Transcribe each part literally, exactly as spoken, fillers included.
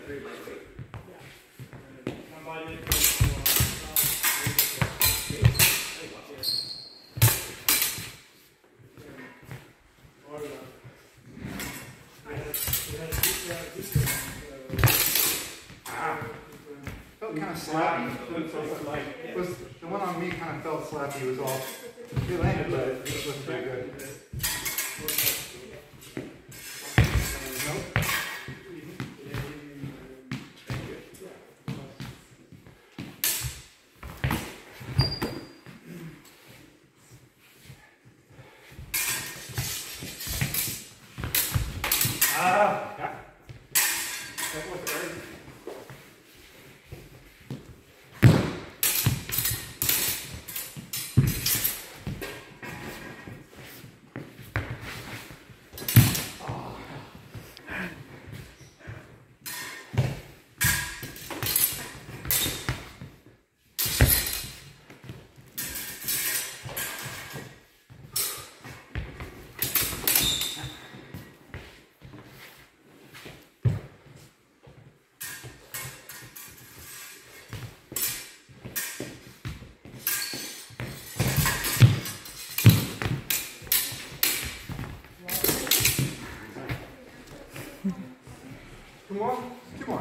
Felt kind of slappy. Was the one on me kind of felt slappy? It was all it landed, but it wasn't very good. Nope. Ah, yeah. That was very. Two more? Two more.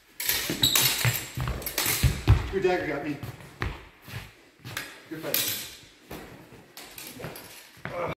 Your dagger got me. You're fighting.